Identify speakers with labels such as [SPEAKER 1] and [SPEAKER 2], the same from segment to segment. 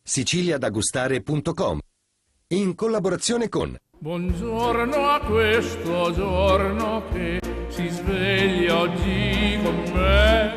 [SPEAKER 1] siciliadagustare.com, in collaborazione con
[SPEAKER 2] Buongiorno a questo giorno che si sveglia oggi con me.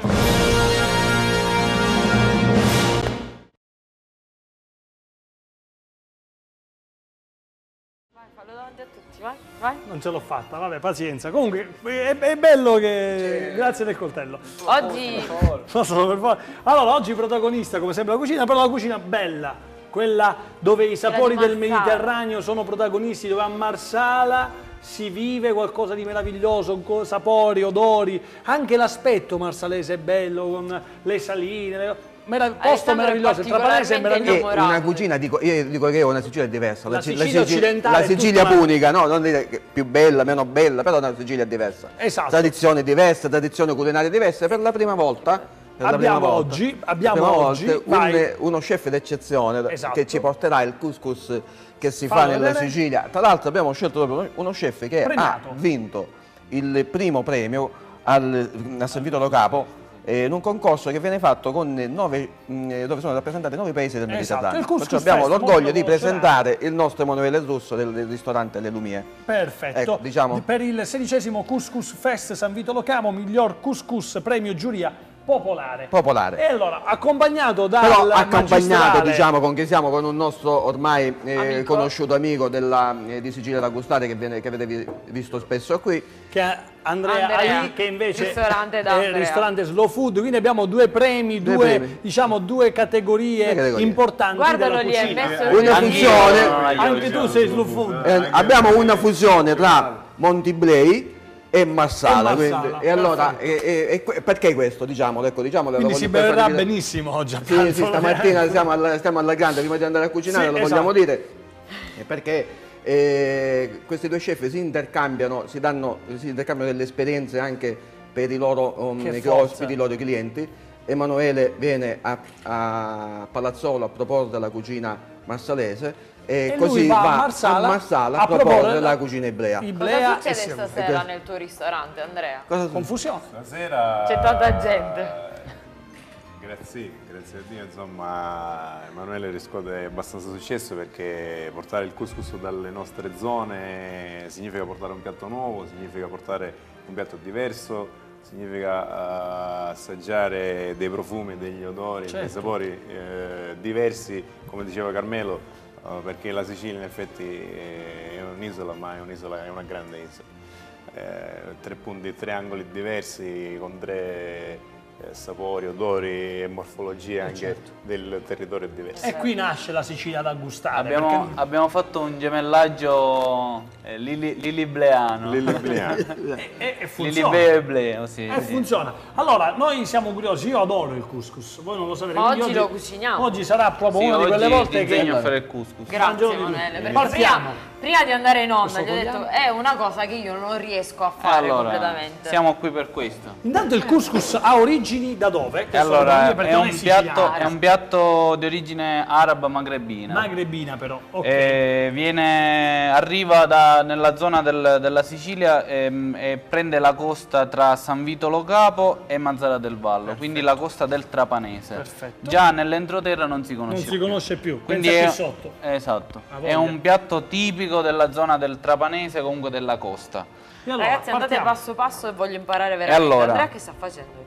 [SPEAKER 3] Vai, fallo davanti a tutti, vai, vai.
[SPEAKER 4] Non ce l'ho fatta, vabbè, pazienza. Comunque è bello che... Grazie del coltello.
[SPEAKER 3] Oggi...
[SPEAKER 4] Allora, oggi protagonista, come sempre, la cucina, però la cucina bella. Quella dove i sapori del Mediterraneo sono protagonisti, dove a Marsala si vive qualcosa di meraviglioso, con sapori, odori, anche l'aspetto marsalese è bello, con le saline, posto meraviglioso, il trapanese è meraviglioso.
[SPEAKER 5] È una cucina, io dico che è una Sicilia diversa,
[SPEAKER 4] la Sicilia occidentale,
[SPEAKER 5] la Sicilia punica, no? Non dire che più bella, meno bella, però è una Sicilia diversa.
[SPEAKER 4] Esatto.
[SPEAKER 5] Tradizioni diverse, tradizioni culinarie diverse, per la prima volta.
[SPEAKER 4] Abbiamo oggi
[SPEAKER 5] uno chef d'eccezione,
[SPEAKER 4] esatto,
[SPEAKER 5] che ci porterà il couscous che si fa nella Sicilia. Tra l'altro abbiamo scelto proprio uno chef che ha vinto il primo premio a San Vito Lo Capo in un concorso che viene fatto con dove sono rappresentati 9 paesi del Mediterraneo. Perciò abbiamo l'orgoglio di presentare il nostro Emanuele Russo del ristorante Le Lumie.
[SPEAKER 4] Perfetto.
[SPEAKER 5] Ecco, diciamo,
[SPEAKER 4] per il 16° Couscous Fest San Vito Lo Capo, miglior couscous premio giuria popolare.
[SPEAKER 5] Popolare.
[SPEAKER 4] E allora, accompagnato dal
[SPEAKER 5] Però accompagnato,
[SPEAKER 4] magistrale,
[SPEAKER 5] diciamo, siamo con un nostro ormai conosciuto amico di Sicilia da Gustare, che avete visto spesso qui.
[SPEAKER 4] Che è Andrea Ali, che invece
[SPEAKER 3] ristorante
[SPEAKER 4] è il ristorante Slow Food. Quindi abbiamo due premi, due categorie importanti.
[SPEAKER 3] Guardalo
[SPEAKER 4] della
[SPEAKER 3] lì,
[SPEAKER 4] cucina.
[SPEAKER 3] è messo
[SPEAKER 5] Una fusione.
[SPEAKER 4] Anche tu sei Slow Food.
[SPEAKER 5] Abbiamo una fusione tra Montiblei e Marsala, e allora perché questo? Diciamolo,
[SPEAKER 4] quindi si berrà benissimo oggi.
[SPEAKER 5] Sì, stamattina stiamo alla grande, prima di andare a cucinare, lo vogliamo dire, perché questi due chef si intercambiano delle esperienze anche per i loro ospiti, i loro clienti. Emanuele viene a Palazzolo a proporre la cucina marsalese, e così va a Marsala a proporre la cucina iblea.
[SPEAKER 3] Cosa succede stasera nel tuo ristorante, Andrea?
[SPEAKER 4] Confusione.
[SPEAKER 6] Stasera
[SPEAKER 3] c'è tanta gente.
[SPEAKER 6] Grazie a Dio, insomma, Emanuele riscuote abbastanza successo, perché portare il couscous dalle nostre zone significa portare un piatto nuovo, significa portare un piatto diverso, significa assaggiare dei profumi, degli odori, dei sapori diversi, come diceva Carmelo. Perché la Sicilia in effetti è un'isola, ma è una grande isola. 3 punti, 3 angoli diversi, con 3 sapori, odori e morfologie anche del territorio diverso.
[SPEAKER 4] E qui nasce la Sicilia da gustare.
[SPEAKER 7] Abbiamo fatto un gemellaggio lilibleano.
[SPEAKER 4] E funziona. Funziona. Allora, noi siamo curiosi, io adoro il couscous, voi non lo sapete.
[SPEAKER 3] Ma oggi lo cuciniamo.
[SPEAKER 4] Oggi sarà proprio una di quelle volte che...
[SPEAKER 7] a fare il couscous.
[SPEAKER 3] Grazie Emanuele, perché prima di andare in onda gli ho detto è una cosa che io non riesco a fare completamente.
[SPEAKER 7] Siamo qui per questo.
[SPEAKER 4] Intanto il couscous ha origini da dove?
[SPEAKER 7] Allora, è un piatto di origine araba magrebina.
[SPEAKER 4] Magrebina però, ok.
[SPEAKER 7] Arriva nella zona della Sicilia e prende la costa tra San Vito Lo Capo e Mazzara del Vallo, quindi la costa del Trapanese.
[SPEAKER 4] Perfetto.
[SPEAKER 7] Già nell'entroterra non si conosce
[SPEAKER 4] più.
[SPEAKER 7] Quindi
[SPEAKER 4] pensa più sotto.
[SPEAKER 7] Esatto. È un piatto tipico della zona del Trapanese, comunque della costa.
[SPEAKER 3] Allora, ragazzi, andate passo passo e voglio imparare veramente.
[SPEAKER 7] Allora,
[SPEAKER 3] Andrea che sta facendo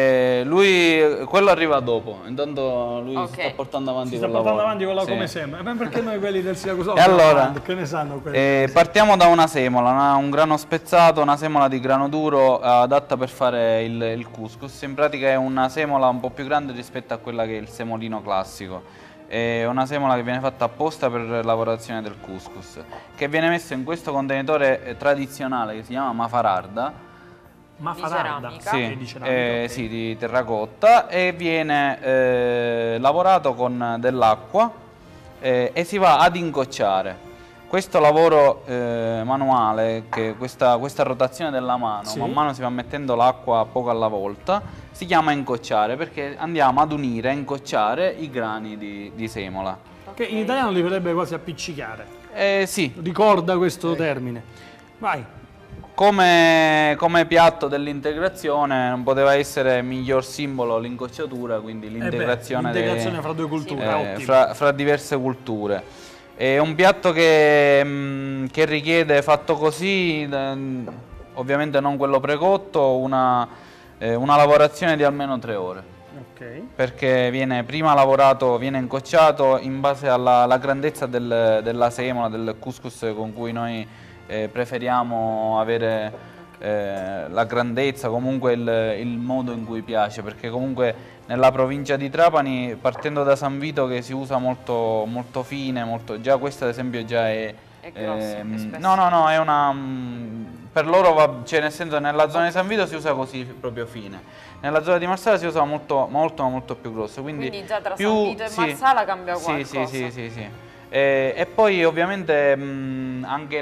[SPEAKER 3] lì?
[SPEAKER 7] Quello arriva dopo, intanto lui si sta portando avanti con la
[SPEAKER 4] come sempre. Ma perché noi quelli del Siracusa che ne sanno quelli?
[SPEAKER 7] Partiamo da una semola, un grano spezzato, una semola di grano duro adatta per fare il couscous. In pratica è una semola un po' più grande rispetto a quella che è il semolino classico. È una semola che viene fatta apposta per la lavorazione del couscous, che viene messo in questo contenitore tradizionale che si chiama mafararda.
[SPEAKER 4] Mafararda?
[SPEAKER 7] Sì, di terracotta, e viene lavorato con dell'acqua e si va ad incocciare. Questo lavoro manuale, questa rotazione della mano, man mano si va mettendo l'acqua poco alla volta, si chiama incocciare, perché andiamo ad unire, a incocciare i grani di semola.
[SPEAKER 4] Che in italiano li verrebbe quasi appiccicare.
[SPEAKER 7] Sì.
[SPEAKER 4] Ricorda questo termine. Vai.
[SPEAKER 7] Come piatto dell'integrazione non poteva essere miglior simbolo l'incocciatura, quindi l'integrazione
[SPEAKER 4] fra due culture,
[SPEAKER 7] fra diverse culture. È un piatto che richiede, fatto così, ovviamente non quello precotto, una lavorazione di almeno 3 ore. Perché viene prima lavorato, viene incocciato in base alla grandezza della semola, del couscous con cui noi preferiamo avere la grandezza, comunque il modo in cui piace, perché comunque nella provincia di Trapani, partendo da San Vito, che si usa molto, molto fine, già questa ad esempio già è grossa, no, è una... per loro cioè nel senso, nella zona di San Vito si usa così proprio fine, nella zona di Marsala si usa molto più grosso, quindi
[SPEAKER 3] già tra San Vito e Marsala cambia qualcosa.
[SPEAKER 7] Sì. E poi ovviamente anche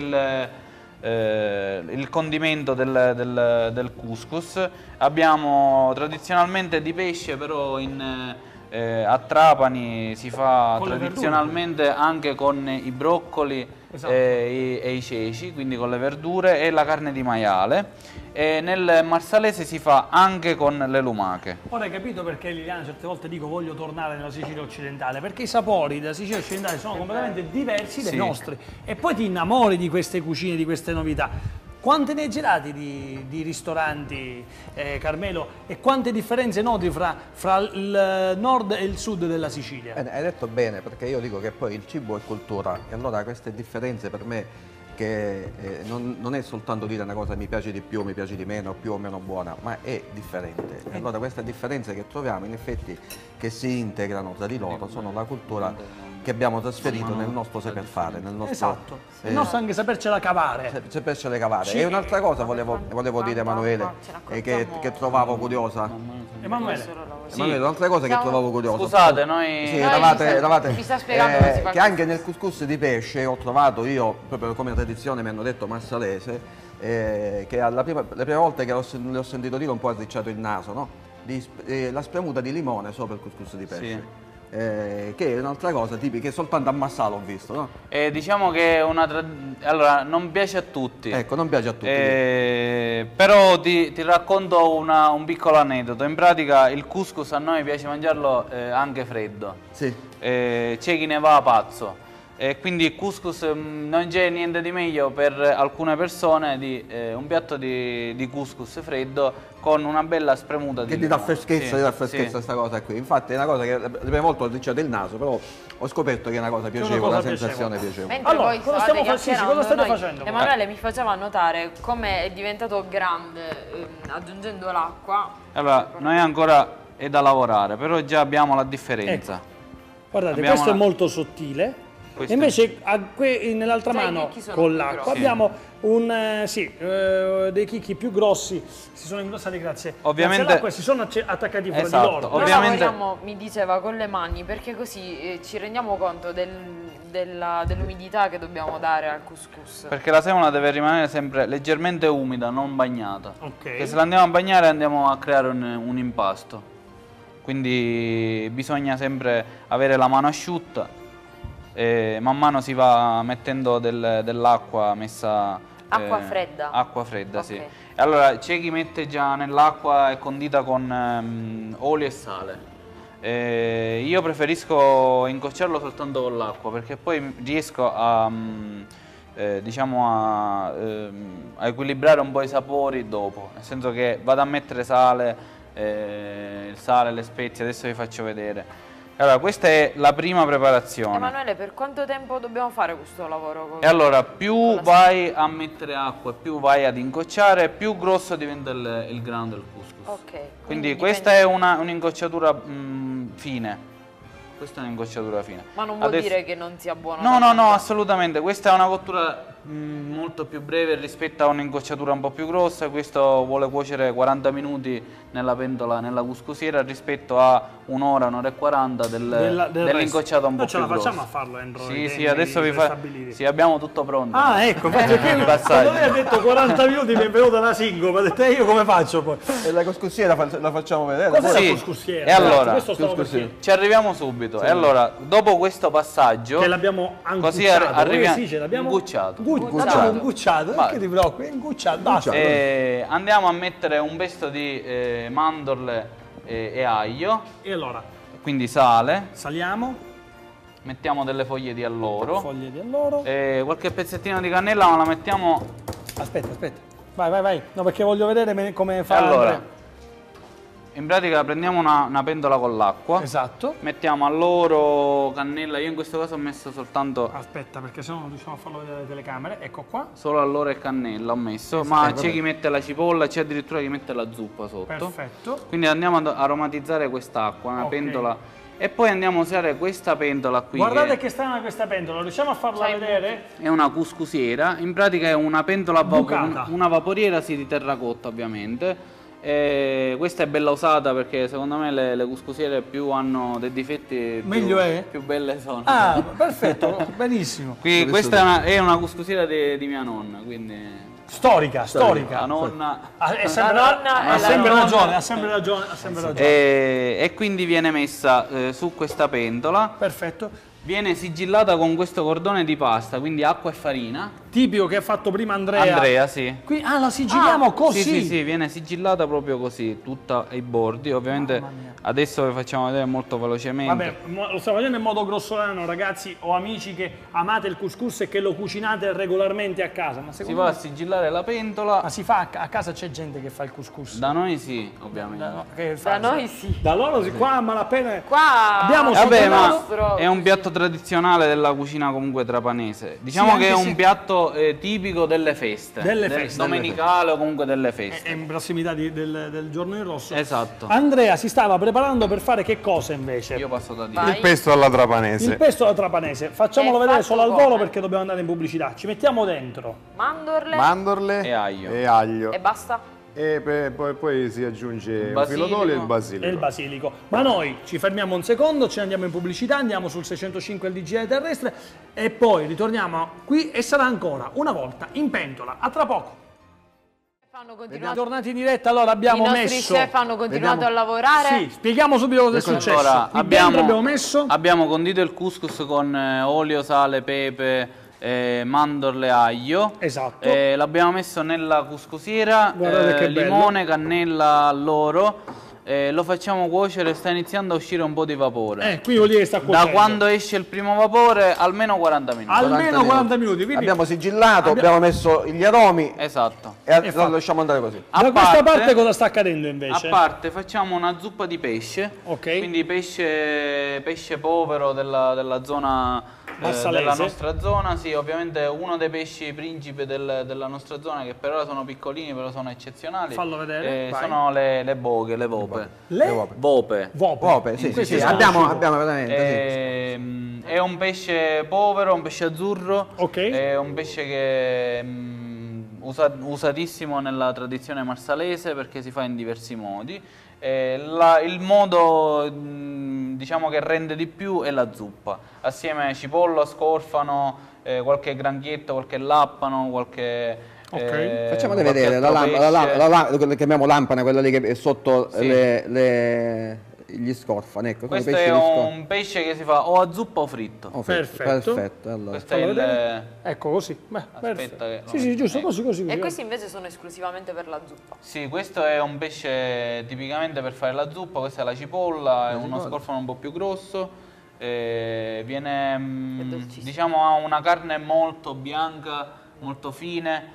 [SPEAKER 7] il condimento del couscous. Abbiamo tradizionalmente di pesce, però a Trapani si fa tradizionalmente anche con i broccoli e i ceci, quindi con le verdure e la carne di maiale. E nel marsalese si fa anche con le lumache.
[SPEAKER 4] Ora hai capito perché, Liliana, certe volte dico voglio tornare nella Sicilia occidentale, perché i sapori della Sicilia occidentale sono completamente diversi dai nostri, e poi ti innamori di queste cucine, di queste novità. Quante ne hai girati di ristoranti, Carmelo, e quante differenze noti fra il nord e il sud della Sicilia?
[SPEAKER 5] Hai detto bene, perché io dico che poi il cibo è cultura, e allora queste differenze per me, che non è soltanto dire una cosa mi piace di più, mi piace di meno, più o meno buona, ma è differente. E allora queste differenze che troviamo, in effetti, che si integrano tra di loro, sono la cultura che abbiamo trasferito nel nostro saper fare, nel nostro,
[SPEAKER 4] il nostro anche sapercela cavare.
[SPEAKER 5] Sapercela cavare. E un'altra cosa volevo dire, Emanuele, che trovavo curiosa.
[SPEAKER 4] Emanuele,
[SPEAKER 5] un'altra cosa che trovavo curiosa.
[SPEAKER 7] Scusate, noi...
[SPEAKER 5] Sì, eravate
[SPEAKER 3] mi sta spiegando come si fa
[SPEAKER 5] che anche nel couscous di pesce ho trovato io, proprio come tradizione mi hanno detto marsalese, che le prime volte che le ho sentito dire un po' arricciato il naso, no? La spremuta di limone sopra il couscous di pesce.
[SPEAKER 7] Sì.
[SPEAKER 5] Che è un'altra cosa tipica che soltanto a Marsala ho visto, no?
[SPEAKER 7] Diciamo che è allora non piace a tutti.
[SPEAKER 5] Ecco, non piace a tutti.
[SPEAKER 7] Però ti racconto un piccolo aneddoto. In pratica il couscous a noi piace mangiarlo anche freddo.
[SPEAKER 5] Sì.
[SPEAKER 7] C'è chi ne va a pazzo. E quindi il couscous non c'è niente di meglio per alcune persone di un piatto di couscous freddo con una bella spremuta di
[SPEAKER 5] limone. Che ti dà freschezza questa cosa qui. Infatti è una cosa che le prime volte ho arricciato il naso, però ho scoperto che è una cosa piacevole, una sensazione piacevole.
[SPEAKER 3] Mentre
[SPEAKER 4] allora,
[SPEAKER 3] poi
[SPEAKER 4] cosa state facendo?
[SPEAKER 3] Emanuele mi faceva notare come è diventato grande aggiungendo l'acqua.
[SPEAKER 7] Allora, noi ancora è da lavorare, però già abbiamo la differenza.
[SPEAKER 4] Ecco. Guardate, questo è molto sottile. E invece nell'altra mano con l'acqua abbiamo dei chicchi più grossi, si sono ingrossati grazie all'acqua e si sono attaccati fra di loro.
[SPEAKER 7] Ovviamente.
[SPEAKER 3] Noi lavoriamo, mi diceva, con le mani, perché così ci rendiamo conto dell'umidità che dobbiamo dare al couscous.
[SPEAKER 7] Perché la semola deve rimanere sempre leggermente umida, non bagnata. Perché se la andiamo a bagnare andiamo a creare un impasto. Quindi bisogna sempre avere la mano asciutta. Man mano si va mettendo dell'acqua messa...
[SPEAKER 3] Acqua fredda?
[SPEAKER 7] Acqua fredda, sì. E allora c'è chi mette già nell'acqua, è condita con olio e sale. Io preferisco incocciarlo soltanto con l'acqua, perché poi riesco a equilibrare un po' i sapori dopo, nel senso che vado a mettere sale, il sale, le spezie, adesso vi faccio vedere. Allora, questa è la prima preparazione.
[SPEAKER 3] Emanuele, per quanto tempo dobbiamo fare questo lavoro?
[SPEAKER 7] E allora, più vai a mettere acqua, più vai ad incocciare, più grosso diventa il grano del couscous. Quindi questa è un'incocciatura fine. Questa è un'incocciatura fine.
[SPEAKER 3] Ma non vuol dire che non sia buono?
[SPEAKER 7] No, assolutamente. Questa è una cottura molto più breve rispetto a un'incocciatura un po' più grossa. Questo vuole cuocere 40 minuti nella pentola, nella couscousiera, rispetto a un'ora, un'ora e 40 dell'incocciato un po' più grosso.
[SPEAKER 4] Ce la facciamo a farlo entro
[SPEAKER 7] Sì, adesso sì, abbiamo tutto pronto.
[SPEAKER 4] Ah, ecco, quando lei ha detto 40 minuti mi è venuta una singopa, ho detto io come faccio poi?
[SPEAKER 5] E la couscousiera la facciamo vedere?
[SPEAKER 4] Cos'è la couscousiera?
[SPEAKER 7] E allora, ci arriviamo subito. E allora, dopo questo passaggio,
[SPEAKER 4] che l'abbiamo
[SPEAKER 7] così arriviamo
[SPEAKER 4] l'abbiamo
[SPEAKER 7] gucciato.
[SPEAKER 4] Facciamo un gucciato, perché ti preoccupi? Un gucciato, basta.
[SPEAKER 7] Andiamo a mettere un pesto di mandorle e aglio,
[SPEAKER 4] E allora,
[SPEAKER 7] quindi sale,
[SPEAKER 4] saliamo,
[SPEAKER 7] mettiamo delle foglie di alloro,
[SPEAKER 4] foglie di alloro.
[SPEAKER 7] qualche pezzettino di cannella, ma la mettiamo...
[SPEAKER 4] Aspetta. Vai. No, perché voglio vedere come fa
[SPEAKER 7] Allora,
[SPEAKER 4] Andrea.
[SPEAKER 7] in pratica prendiamo una pentola con l'acqua,
[SPEAKER 4] Esatto.
[SPEAKER 7] mettiamo alloro, cannella, io in questo caso ho messo soltanto
[SPEAKER 4] Aspetta, perché sennò non riusciamo a farlo vedere alle telecamere. Ecco qua.
[SPEAKER 7] solo alloro e cannella ho messo, ma c'è chi mette la cipolla, c'è addirittura chi mette la zuppa sotto.
[SPEAKER 4] Perfetto.
[SPEAKER 7] Quindi andiamo ad aromatizzare quest'acqua, una
[SPEAKER 4] Ok.
[SPEAKER 7] pentola, e poi andiamo a usare questa pentola qui,
[SPEAKER 4] Guardate che strana questa pentola, riusciamo a farla vedere?
[SPEAKER 7] è una cuscusiera, in pratica è una pentola a
[SPEAKER 4] Bucata.
[SPEAKER 7] una vaporiera di terracotta ovviamente. Questa è bella usata perché secondo me le cuscusiere più hanno dei difetti
[SPEAKER 4] Meglio è?
[SPEAKER 7] più belle sono.
[SPEAKER 4] Ah, perfetto, benissimo.
[SPEAKER 7] Qui, questa è una cuscusiera di mia nonna, quindi
[SPEAKER 4] Storica.
[SPEAKER 7] la nonna.
[SPEAKER 4] Ha sempre,
[SPEAKER 3] nonna
[SPEAKER 4] ha
[SPEAKER 3] è la
[SPEAKER 4] sempre
[SPEAKER 3] nonna.
[SPEAKER 4] ragione, ha sempre ragione.
[SPEAKER 7] E quindi viene messa su questa pentola,
[SPEAKER 4] Perfetto.
[SPEAKER 7] viene sigillata con questo cordone di pasta, quindi acqua e farina.
[SPEAKER 4] Tipico che ha fatto prima Andrea.
[SPEAKER 7] Andrea, sì.
[SPEAKER 4] Qui, la sigilliamo così.
[SPEAKER 7] Sì, viene sigillata proprio così, tutta ai bordi. Ovviamente
[SPEAKER 4] Mamma mia.
[SPEAKER 7] adesso vi facciamo vedere molto velocemente.
[SPEAKER 4] Vabbè, lo stiamo facendo in modo grossolano, ragazzi. Ho amici che amate il couscous e che lo cucinate regolarmente a casa. Ma
[SPEAKER 7] Si
[SPEAKER 4] secondo
[SPEAKER 7] va a
[SPEAKER 4] me...
[SPEAKER 7] sigillare la pentola.
[SPEAKER 4] Ma si fa a casa, c'è gente che fa il couscous.
[SPEAKER 7] Da noi sì, ovviamente.
[SPEAKER 4] Che fa-
[SPEAKER 3] Da noi sì.
[SPEAKER 4] Da loro si qua a malapena.
[SPEAKER 3] Qua
[SPEAKER 4] Abbiamo
[SPEAKER 7] Vabbè, ma
[SPEAKER 3] nostro-
[SPEAKER 7] è un piatto tradizionale della cucina comunque trapanese. Diciamo
[SPEAKER 4] Sì,
[SPEAKER 7] che è
[SPEAKER 4] anche
[SPEAKER 7] un
[SPEAKER 4] se-
[SPEAKER 7] piatto tipico delle feste.
[SPEAKER 4] Delle feste.
[SPEAKER 7] Domenicale o comunque delle
[SPEAKER 4] È
[SPEAKER 7] feste.
[SPEAKER 4] in prossimità del giorno in rosso.
[SPEAKER 7] Esatto.
[SPEAKER 4] Andrea si stava preparando per fare che cosa invece?
[SPEAKER 7] Io passo da dire.
[SPEAKER 3] Vai.
[SPEAKER 6] Il pesto alla trapanese.
[SPEAKER 4] Il pesto alla trapanese. Facciamolo
[SPEAKER 3] È
[SPEAKER 4] vedere
[SPEAKER 3] fatto
[SPEAKER 4] solo al volo
[SPEAKER 3] come?
[SPEAKER 4] perché dobbiamo andare in pubblicità. Ci mettiamo dentro.
[SPEAKER 3] Mandorle
[SPEAKER 6] Mandorle
[SPEAKER 7] E aglio.
[SPEAKER 6] e aglio.
[SPEAKER 3] e basta.
[SPEAKER 6] E poi si aggiunge un
[SPEAKER 7] Basilico.
[SPEAKER 6] filo d'olio e il basilico.
[SPEAKER 4] E il basilico. Ma noi ci fermiamo un secondo, ci andiamo in pubblicità, andiamo sul 605 il digitale terrestre e poi ritorniamo qui e sarà ancora una volta in pentola. A tra poco.
[SPEAKER 3] Hanno continuato,
[SPEAKER 4] Tornati in diretta, allora
[SPEAKER 3] I
[SPEAKER 4] abbiamo
[SPEAKER 3] nostri
[SPEAKER 4] messo.
[SPEAKER 3] chef hanno continuato
[SPEAKER 5] Vediamo.
[SPEAKER 3] a lavorare.
[SPEAKER 4] Sì, spieghiamo subito cosa è successo.
[SPEAKER 7] Allora,
[SPEAKER 4] Qui dentro abbiamo messo.
[SPEAKER 7] abbiamo condito il couscous con olio, sale, pepe, mandorle, aglio.
[SPEAKER 4] Esatto.
[SPEAKER 7] L'abbiamo messo nella couscousiera,
[SPEAKER 4] Guardate che bello.
[SPEAKER 7] limone, cannella all'oro. Lo facciamo cuocere, sta iniziando a uscire un po' di vapore.
[SPEAKER 4] Qui vuol dire che sta cuocendo.
[SPEAKER 7] Da quando esce il primo vapore, almeno 40 minuti.
[SPEAKER 4] Almeno 40 minuti. Quindi
[SPEAKER 5] Abbiamo sigillato, abbiamo messo gli aromi
[SPEAKER 7] Esatto.
[SPEAKER 5] e
[SPEAKER 4] fatto.
[SPEAKER 5] lo lasciamo andare così.
[SPEAKER 4] da questa parte cosa sta accadendo invece?
[SPEAKER 7] A parte facciamo una zuppa di pesce,
[SPEAKER 4] Ok.
[SPEAKER 7] quindi pesce povero della zona
[SPEAKER 4] Marsalese.
[SPEAKER 7] della nostra zona, sì, ovviamente uno dei pesci principe della nostra zona, che per ora sono piccolini però sono eccezionali.
[SPEAKER 4] Fallo vedere, vai.
[SPEAKER 7] sono le boghe, le vope.
[SPEAKER 4] Le
[SPEAKER 7] Vope.
[SPEAKER 5] Vope, sì, sì,
[SPEAKER 4] Questi
[SPEAKER 5] sì,
[SPEAKER 4] sono
[SPEAKER 5] abbiamo
[SPEAKER 4] cibo.
[SPEAKER 5] veramente.
[SPEAKER 7] È un pesce povero, un pesce azzurro,
[SPEAKER 4] Ok.
[SPEAKER 7] è un pesce che è usatissimo nella tradizione marsalese perché si fa in diversi modi. Il modo diciamo che rende di più è la zuppa, assieme cipolla, scorfano, qualche granchietto, qualche lappano, qualche...
[SPEAKER 4] Ok.
[SPEAKER 5] Facciamole
[SPEAKER 7] qualche
[SPEAKER 5] vedere
[SPEAKER 7] altro pesce.
[SPEAKER 5] quella che chiamiamo lampana, quella lì che è sotto
[SPEAKER 7] Sì.
[SPEAKER 5] gli scorfani. Ecco, sono
[SPEAKER 7] Questo
[SPEAKER 5] pesci
[SPEAKER 7] è
[SPEAKER 5] di scorfano.
[SPEAKER 7] un pesce che si fa o a zuppa o fritto.
[SPEAKER 5] Oh,
[SPEAKER 4] Perfetto.
[SPEAKER 5] Perfetto, allora.
[SPEAKER 7] Questo è
[SPEAKER 4] Fallo
[SPEAKER 7] il...
[SPEAKER 4] vedere. Ecco così. Beh,
[SPEAKER 7] Aspetta
[SPEAKER 4] perfetto.
[SPEAKER 7] che-
[SPEAKER 4] Sì, sì, giusto, così.
[SPEAKER 3] E questi invece sono esclusivamente per la zuppa.
[SPEAKER 7] Sì, questo è un pesce tipicamente per fare la zuppa, questa è la cipolla, è uno scorfano un po' più grosso, viene,
[SPEAKER 3] dolcissimo.
[SPEAKER 7] diciamo, ha una carne molto bianca, molto fine,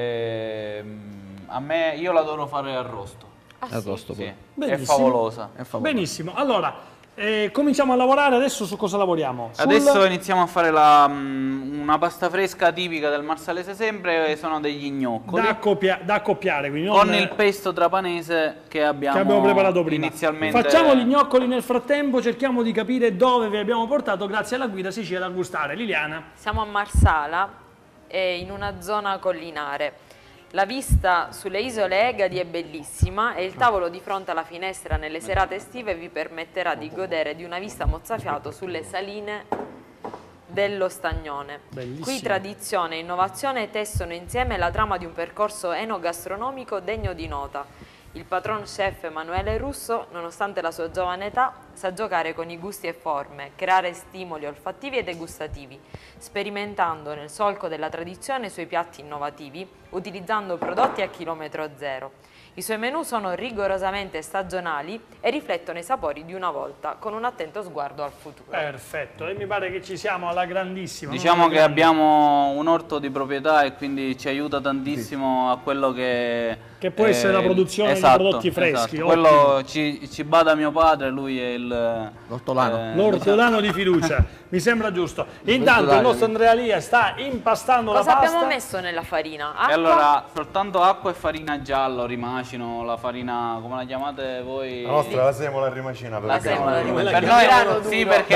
[SPEAKER 7] io l'adoro fare arrosto,
[SPEAKER 5] Arrosto
[SPEAKER 7] sì,
[SPEAKER 5] pure.
[SPEAKER 7] è favolosa.
[SPEAKER 5] È favoloso.
[SPEAKER 4] Benissimo. Allora, cominciamo a lavorare adesso. Su cosa lavoriamo?
[SPEAKER 7] Adesso iniziamo a fare una pasta fresca tipica del marsalese sempre, sono degli gnoccoli.
[SPEAKER 4] da accoppiare, quindi non,
[SPEAKER 7] Con il pesto trapanese che abbiamo
[SPEAKER 4] preparato prima.
[SPEAKER 7] inizialmente.
[SPEAKER 4] Facciamo gli gnocchi nel frattempo, cerchiamo di capire dove vi abbiamo portato grazie alla guida Sicilia da gustare. Liliana.
[SPEAKER 3] Siamo a Marsala, in una zona collinare. La vista sulle isole Egadi è bellissima e il tavolo di fronte alla finestra nelle serate estive vi permetterà di godere di una vista mozzafiato sulle saline dello Stagnone.
[SPEAKER 4] Bellissimo.
[SPEAKER 3] Qui tradizione e innovazione tessono insieme la trama di un percorso enogastronomico degno di nota. Il patron chef Emanuele Russo, nonostante la sua giovane età, sa giocare con i gusti e forme, creare stimoli olfattivi e degustativi, sperimentando nel solco della tradizione i suoi piatti innovativi, utilizzando prodotti a chilometro zero. I suoi menù sono rigorosamente stagionali e riflettono i sapori di una volta, con un attento sguardo al futuro.
[SPEAKER 4] Perfetto, e mi pare che ci siamo alla grandissima.
[SPEAKER 7] Diciamo che abbiamo un orto di proprietà e quindi ci aiuta tantissimo a quello che
[SPEAKER 4] può essere la produzione di prodotti freschi.
[SPEAKER 7] Esatto. Quello ci bada mio padre, lui è
[SPEAKER 5] l'ortolano.
[SPEAKER 4] L'ortolano di fiducia. Mi sembra giusto. Intanto il nostro Andrea Lia sta impastando la pasta.
[SPEAKER 3] Cosa abbiamo messo nella farina? Acqua?
[SPEAKER 7] E allora, soltanto acqua e farina giallo rimacino, la farina, come la chiamate voi?
[SPEAKER 6] La nostra la semola rimacina.
[SPEAKER 3] La semola rimacina.
[SPEAKER 7] Per noi, sì, perché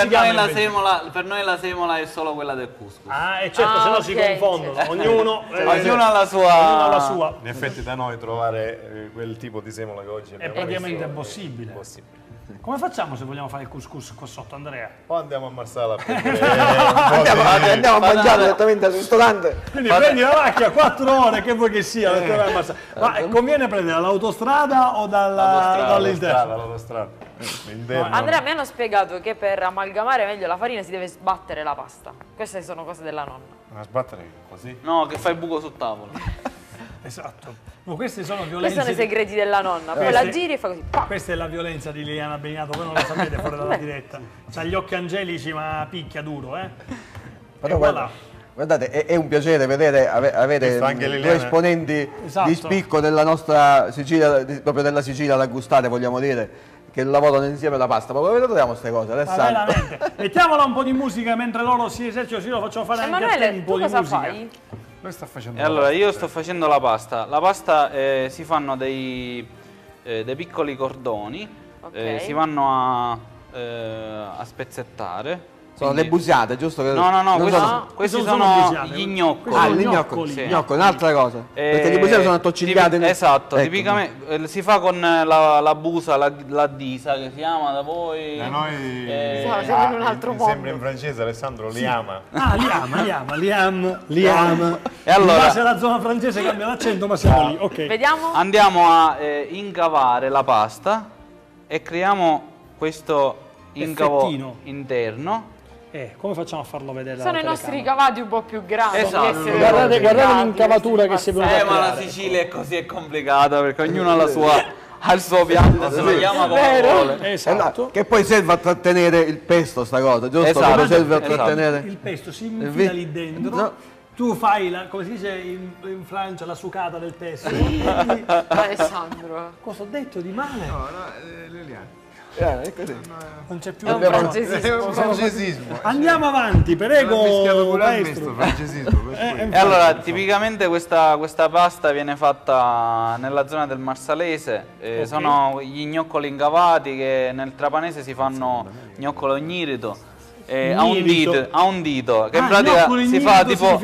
[SPEAKER 7] per noi la semola è solo quella del couscous.
[SPEAKER 4] Ah, e certo, se no si confondono. Ognuno
[SPEAKER 7] ha la sua.
[SPEAKER 6] In effetti da noi trovare quel tipo di semola che oggi
[SPEAKER 4] è praticamente impossibile. Come facciamo se vogliamo fare il couscous qua sotto, Andrea?
[SPEAKER 6] O andiamo a Marsala a
[SPEAKER 5] andiamo a mangiare direttamente al ristorante.
[SPEAKER 4] Quindi prendi la macchina 4 ore, che vuoi che sia, ma conviene prendere l'autostrada o dall'interno?
[SPEAKER 6] L'autostrada.
[SPEAKER 3] Andrea mi hanno spiegato che per amalgamare meglio la farina si deve sbattere la pasta. Queste sono cose della nonna.
[SPEAKER 6] Ma sbattere così?
[SPEAKER 7] No, che fai buco sul tavolo.
[SPEAKER 4] Esatto. Ma queste sono violenze.
[SPEAKER 3] Questi sono i segreti della nonna. Poi la giri e fa così.
[SPEAKER 4] Questa è la violenza di Liliana Begnato, voi non lo sapete fuori dalla diretta. C'ha gli occhi angelici ma picchia duro,
[SPEAKER 5] Però guardate, è un piacere vedere avere due esponenti di spicco della nostra Sicilia, proprio della Sicilia da gustare, vogliamo dire, che lavorano insieme alla pasta. Ma come troviamo queste cose?
[SPEAKER 4] Veramente. Mettiamola un po' di musica mentre loro si esercitano, lo facciamo fare anche a te un po' di musica.
[SPEAKER 3] Fai?
[SPEAKER 7] E allora io sto facendo la pasta. La pasta si fanno dei piccoli cordoni, si vanno a spezzettare.
[SPEAKER 5] Sono le busiate, giusto?
[SPEAKER 7] No, questi sono gli gnocchi.
[SPEAKER 5] Ah, gli gnocchi, un'altra cosa. Perché le busiate sono attoccigliate.
[SPEAKER 7] Esatto, tipicamente si fa con la busa, la disa che si chiama da voi.
[SPEAKER 6] Da noi
[SPEAKER 3] siamo in un altro mondo.
[SPEAKER 6] Sembra in francese, Alessandro, liama.
[SPEAKER 4] Ah, liama. E allora, in base alla zona francese cambia l'accento, ma siamo lì, ok.
[SPEAKER 3] Vediamo.
[SPEAKER 7] Andiamo a incavare la pasta e creiamo questo incavo interno.
[SPEAKER 4] Come facciamo a farlo vedere?
[SPEAKER 3] Sono i nostri ricavati un po' più grandi.
[SPEAKER 7] Esatto.
[SPEAKER 4] Guardate l'incavatura che si è venuta a
[SPEAKER 7] ma la Sicilia è così complicata perché ognuno ha il suo piatto, se lo chiama come vuole.
[SPEAKER 4] Esatto.
[SPEAKER 5] Che poi serve a trattenere il pesto sta cosa, giusto?
[SPEAKER 7] Esatto.
[SPEAKER 5] Serve a trattenere
[SPEAKER 4] il pesto si infila lì dentro. No. Tu fai, come si dice in Francia, la sucata del pesto.
[SPEAKER 3] Alessandro.
[SPEAKER 4] Cosa ho detto di male?
[SPEAKER 6] No, Liliana.
[SPEAKER 5] È così.
[SPEAKER 4] Non c'è più
[SPEAKER 3] un
[SPEAKER 6] francesismo.
[SPEAKER 4] Andiamo avanti, prego, maestro.
[SPEAKER 7] E allora, tipicamente questa pasta viene fatta nella zona del Marsalese, sono gli gnoccoli incavati che nel trapanese si fanno gnoccolo ignirito. A un dito, che in pratica si fa tipo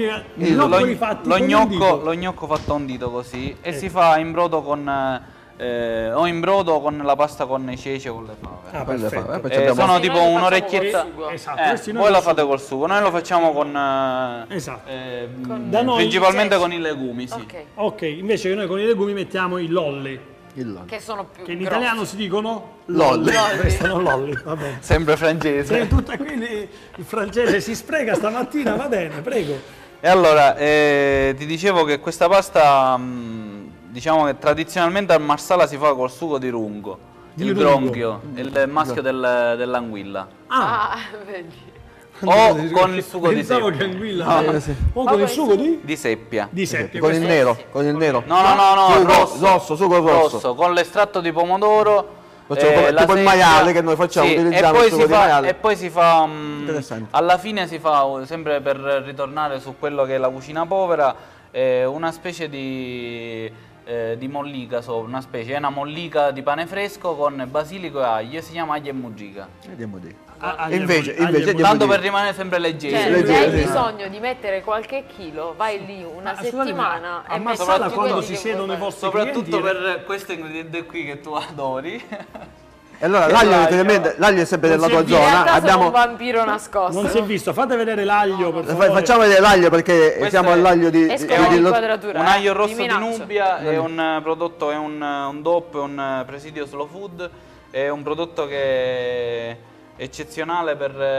[SPEAKER 7] lo gnocco fatto a un dito così e si fa in brodo con o in brodo con la pasta con i ceci o con le fave. Sono tipo un'orecchietta. Voi la fate col sugo, noi lo facciamo con principalmente con i legumi. Sì.
[SPEAKER 4] Ok, invece che noi con i legumi mettiamo i lolli.
[SPEAKER 3] Che sono più
[SPEAKER 4] che in italiano si dicono
[SPEAKER 5] lolli.
[SPEAKER 4] Sono lolli, va bene.
[SPEAKER 7] Sempre francese.
[SPEAKER 4] Quindi il francese si spreca stamattina, va bene, prego.
[SPEAKER 7] E allora, ti dicevo che questa pasta, diciamo che tradizionalmente al Marsala si fa col sugo di rungo, il gronchio, il maschio dell'anguilla.
[SPEAKER 3] Vedi.
[SPEAKER 7] O con il sugo di seppia.
[SPEAKER 4] Che anguilla. O con il sugo di
[SPEAKER 7] seppia.
[SPEAKER 5] Con il nero.
[SPEAKER 7] No,
[SPEAKER 5] sugo rosso.
[SPEAKER 7] Con l'estratto di pomodoro.
[SPEAKER 5] Tipo il maiale che noi facciamo, utilizziamo il sugo di maiale.
[SPEAKER 7] E poi si fa, alla fine si fa, sempre per ritornare su quello che è la cucina povera, una specie di mollica, è una mollica di pane fresco con basilico e aglio, si chiama aglio e mugica.
[SPEAKER 5] Invece
[SPEAKER 7] tanto per rimanere sempre leggeri.
[SPEAKER 3] Se hai bisogno di mettere qualche chilo, vai lì una settimana e metti
[SPEAKER 4] quando si siedono i vostri
[SPEAKER 7] soprattutto per questo ingrediente qui che tu adori.
[SPEAKER 5] E allora l'aglio è sempre della tua zona.
[SPEAKER 3] In realtà sono un vampiro nascosto.
[SPEAKER 4] Non si è visto, fate vedere l'aglio per favore.
[SPEAKER 5] Facciamo vedere l'aglio perché siamo all'aglio di
[SPEAKER 7] un aglio rosso di Nubia, è un prodotto, è un DOP, è un presidio slow food. è un prodotto che è eccezionale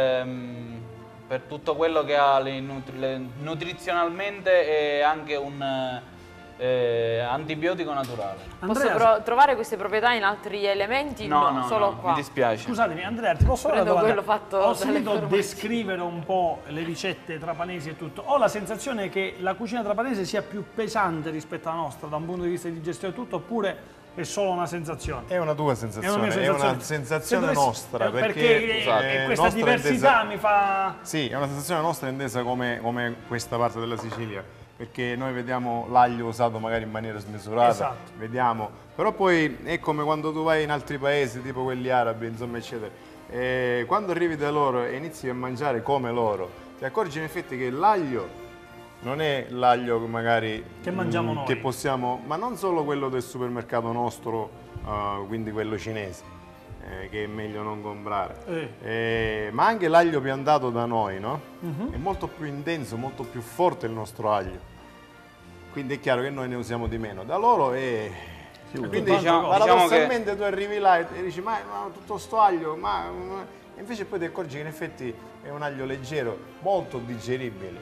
[SPEAKER 7] per tutto quello che ha nutrizionalmente e anche un antibiotico naturale.
[SPEAKER 3] Posso trovare queste proprietà in altri elementi?
[SPEAKER 7] No,
[SPEAKER 3] solo qua.
[SPEAKER 7] mi dispiace.
[SPEAKER 4] Scusatemi, Andrea, ti posso fare una
[SPEAKER 3] Prendo
[SPEAKER 4] domanda?
[SPEAKER 3] quello fatto
[SPEAKER 4] Ho
[SPEAKER 3] dalle
[SPEAKER 4] sentito
[SPEAKER 3] informazioni.
[SPEAKER 4] descrivere un po' le ricette trapanesi e tutto. Ho la sensazione che la cucina trapanese sia più pesante rispetto alla nostra da un punto di vista di gestione e tutto, oppure è solo una sensazione?
[SPEAKER 6] È una tua sensazione, è una sensazione nostra.
[SPEAKER 4] Perché questa
[SPEAKER 6] nostra
[SPEAKER 4] diversità mi fa...
[SPEAKER 6] Sì, è una sensazione nostra intesa come questa parte della Sicilia. Perché noi vediamo l'aglio usato magari in maniera smisurata,
[SPEAKER 4] Esatto.
[SPEAKER 6] vediamo, però poi è come quando tu vai in altri paesi, tipo quelli arabi, insomma, eccetera, e quando arrivi da loro e inizi a mangiare come loro, ti accorgi in effetti che l'aglio non è l'aglio magari
[SPEAKER 4] che mangiamo noi,
[SPEAKER 6] che possiamo, ma non solo quello del supermercato nostro, quindi quello cinese, che è meglio non comprare, ma anche l'aglio piantato da noi, no? È molto più intenso, molto più forte il nostro aglio, quindi è chiaro che noi ne usiamo di meno. Da loro è... Quindi paradossalmente tu arrivi là e dici ma tutto sto aglio, e invece poi ti accorgi che in effetti è un aglio leggero, molto digeribile.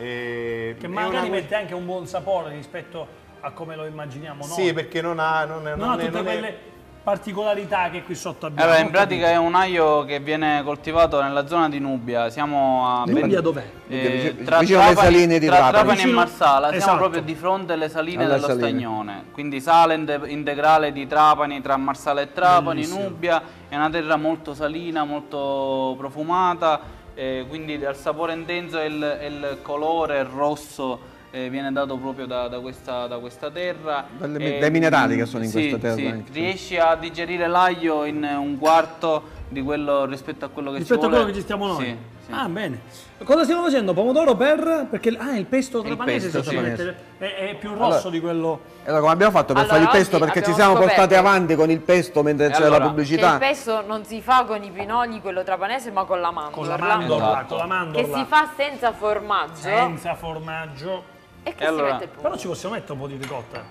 [SPEAKER 4] Che magari mette anche un buon sapore rispetto a come lo immaginiamo noi.
[SPEAKER 6] Sì, perché non ha
[SPEAKER 4] tutte quelle particolarità che qui sotto abbiamo.
[SPEAKER 7] Allora, in pratica è un aglio che viene coltivato nella zona di Nubbia. Siamo a
[SPEAKER 4] Nubbia dov'è?
[SPEAKER 7] tra
[SPEAKER 5] vicino alle saline di
[SPEAKER 7] Trapani e
[SPEAKER 4] Vicino-
[SPEAKER 7] Marsala, siamo
[SPEAKER 4] esatto.
[SPEAKER 7] proprio di fronte alle saline
[SPEAKER 5] Alla
[SPEAKER 7] dello
[SPEAKER 5] saline.
[SPEAKER 7] Stagnone. Quindi sale integrale di Trapani, tra Marsala e Trapani,
[SPEAKER 4] Bellissimo.
[SPEAKER 7] Nubbia. È una terra molto salina, molto profumata, quindi dal sapore intenso e il colore rosso viene dato proprio da questa terra.
[SPEAKER 5] Dai minerali che sono in questa terra
[SPEAKER 7] sì.
[SPEAKER 5] anche, sì.
[SPEAKER 7] Riesci a digerire l'aglio in un quarto di quello rispetto a quello che
[SPEAKER 4] Rispetto
[SPEAKER 7] ci
[SPEAKER 4] a
[SPEAKER 7] vuole.
[SPEAKER 4] quello che ci stiamo noi?
[SPEAKER 7] Sì, sì.
[SPEAKER 4] Ah, bene. Cosa stiamo facendo? Pomodoro per... Perché il pesto trapanese
[SPEAKER 7] pesto,
[SPEAKER 4] si
[SPEAKER 7] sì.
[SPEAKER 4] mette, è più rosso di quello...
[SPEAKER 5] Allora, come abbiamo fatto per
[SPEAKER 3] Allora,
[SPEAKER 5] fare il pesto?
[SPEAKER 3] oggi
[SPEAKER 5] Perché ci
[SPEAKER 3] abbiamo
[SPEAKER 5] siamo portati
[SPEAKER 3] scoperto
[SPEAKER 5] avanti con il pesto mentre c'era
[SPEAKER 7] allora,
[SPEAKER 5] la
[SPEAKER 3] Che
[SPEAKER 5] pubblicità.
[SPEAKER 3] il pesto non si fa con i pinoli, quello trapanese, ma con la mandorla.
[SPEAKER 4] Con la mandorla,
[SPEAKER 7] Esatto.
[SPEAKER 4] con la mandorla.
[SPEAKER 3] Che si fa senza formaggio.
[SPEAKER 4] senza formaggio.
[SPEAKER 3] E che
[SPEAKER 7] E allora-
[SPEAKER 3] si mette il
[SPEAKER 4] Però
[SPEAKER 3] pomodoro.
[SPEAKER 4] ci possiamo mettere un po' di ricotta.